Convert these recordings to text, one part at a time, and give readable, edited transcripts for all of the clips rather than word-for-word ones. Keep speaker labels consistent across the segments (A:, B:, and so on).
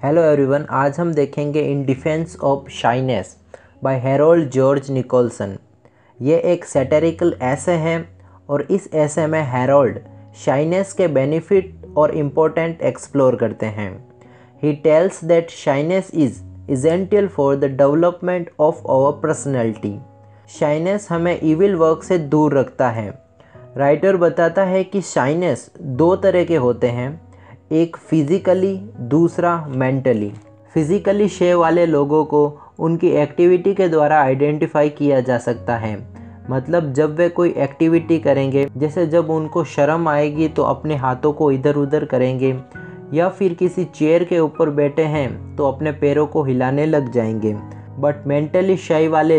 A: Hello everyone, आज हम देखेंगे in defence of shyness by Harold George Nicolson. ये एक सैटिरिकल एसे हैं और इस एसे में हैरोल्ड शाइनेस के बेनिफिट और इम्पोर्टेंट एक्सप्लोर करते हैं। He tells that shyness is essential for the development of our personality. Shyness हमें इविल वर्क से दूर रखता है। राइटर बताता है कि शाइनेस दो तरह के होते हैं, एक फिज़िकली, दूसरा मेंटली। फिज़िकली शे वाले लोगों को उनकी एक्टिविटी के द्वारा आइडेंटिफाई किया जा सकता है। मतलब जब वे कोई एक्टिविटी करेंगे, जैसे जब उनको शर्म आएगी तो अपने हाथों को इधर उधर करेंगे, या फिर किसी चेयर के ऊपर बैठे हैं तो अपने पैरों को हिलाने लग जाएंगे। बट मेंटली शाई वाले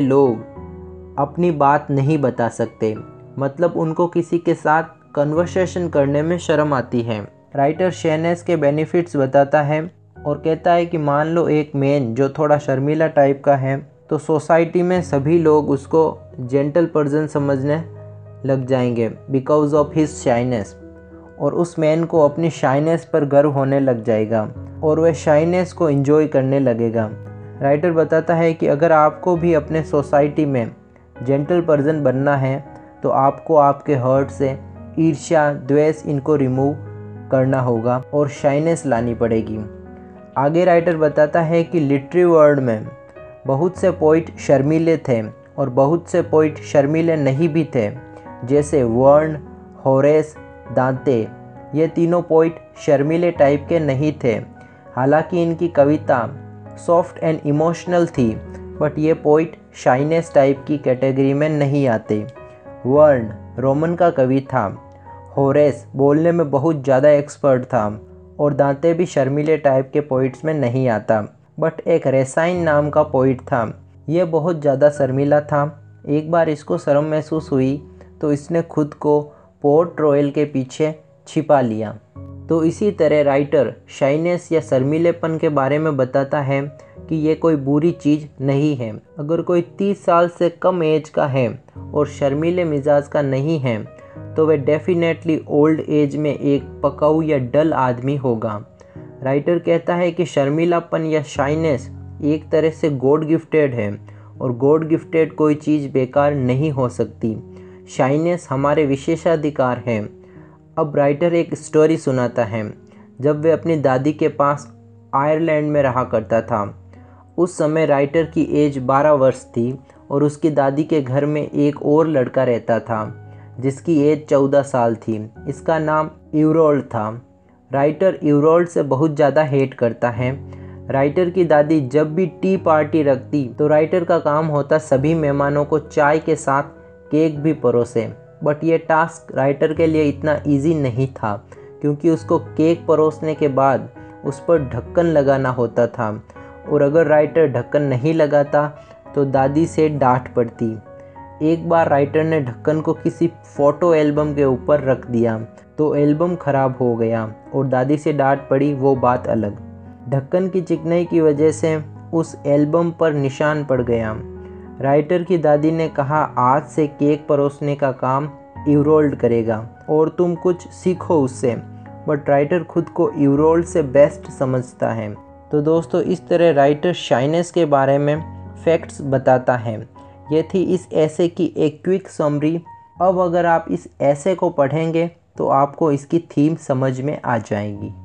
A: लोग अपनी बात नहीं बता सकते, मतलब उनको किसी के साथ कन्वर्सेशन करने में शर्म आती है। राइटर शाइनेस के बेनिफिट्स बताता है और कहता है कि मान लो एक मैन जो थोड़ा शर्मीला टाइप का है, तो सोसाइटी में सभी लोग उसको जेंटल पर्सन समझने लग जाएंगे बिकॉज ऑफ हिज शाइनेस, और उस मैन को अपनी शाइनेस पर गर्व होने लग जाएगा और वह शाइनेस को एंजॉय करने लगेगा। राइटर बताता है कि अगर आपको भी अपने सोसाइटी में जेंटल पर्सन बनना है तो आपको आपके हर्ट से ईर्ष्या, द्वेष इनको रिमूव करना होगा और शाइनेस लानी पड़ेगी। आगे राइटर बताता है कि लिटरेरी वर्ल्ड में बहुत से पोइट शर्मीले थे और बहुत से पोइट शर्मीले नहीं भी थे, जैसे वर्न, होरेस, दांते। ये तीनों पोइट शर्मीले टाइप के नहीं थे। हालांकि इनकी कविता सॉफ्ट एंड इमोशनल थी, बट ये पोइट शाइनेस टाइप की कैटेगरी में नहीं आते। वर्न रोमन का कवि था, होरेस बोलने में बहुत ज़्यादा एक्सपर्ट था, और दांते भी शर्मीले टाइप के पोइट्स में नहीं आता। बट एक रेसाइन नाम का पोइट था, ये बहुत ज़्यादा शर्मीला था। एक बार इसको शर्म महसूस हुई तो इसने खुद को पोर्ट रॉयल के पीछे छिपा लिया। तो इसी तरह राइटर शाइनेस या शर्मीलेपन के बारे में बताता है कि ये कोई बुरी चीज़ नहीं है। अगर कोई 30 साल से कम एज का है और शर्मीले मिजाज का नहीं है तो वह डेफिनेटली ओल्ड एज में एक पकाऊ या डल आदमी होगा। राइटर कहता है कि शर्मीलापन या शाइनेस एक तरह से गॉड गिफ्टेड है, और गॉड गिफ्टेड कोई चीज़ बेकार नहीं हो सकती। शाइनेस हमारे विशेषाधिकार है। अब राइटर एक स्टोरी सुनाता है। जब वह अपनी दादी के पास आयरलैंड में रहा करता था, उस समय राइटर की एज 12 वर्ष थी और उसकी दादी के घर में एक और लड़का रहता था जिसकी एज 14 साल थी। इसका नाम यूरोल्ड था। राइटर यूरोल्ड से बहुत ज़्यादा हेट करता है। राइटर की दादी जब भी टी पार्टी रखती तो राइटर का काम होता सभी मेहमानों को चाय के साथ केक भी परोसे। बट ये टास्क राइटर के लिए इतना इजी नहीं था, क्योंकि उसको केक परोसने के बाद उस पर ढक्कन लगाना होता था, और अगर राइटर ढक्कन नहीं लगाता तो दादी से डांट पड़ती। एक बार राइटर ने ढक्कन को किसी फ़ोटो एल्बम के ऊपर रख दिया तो एल्बम ख़राब हो गया और दादी से डांट पड़ी, वो बात अलग। ढक्कन की चिकनाई की वजह से उस एल्बम पर निशान पड़ गया। राइटर की दादी ने कहा, आज से केक परोसने का काम यूरोल्ड करेगा और तुम कुछ सीखो उससे। बट राइटर खुद को यूरोल्ड से बेस्ट समझता है। तो दोस्तों, इस तरह राइटर शाइनेस के बारे में फैक्ट्स बताता है। ये थी इस ऐसे की एक क्विक समरी। अब अगर आप इस ऐसे को पढ़ेंगे तो आपको इसकी थीम समझ में आ जाएगी।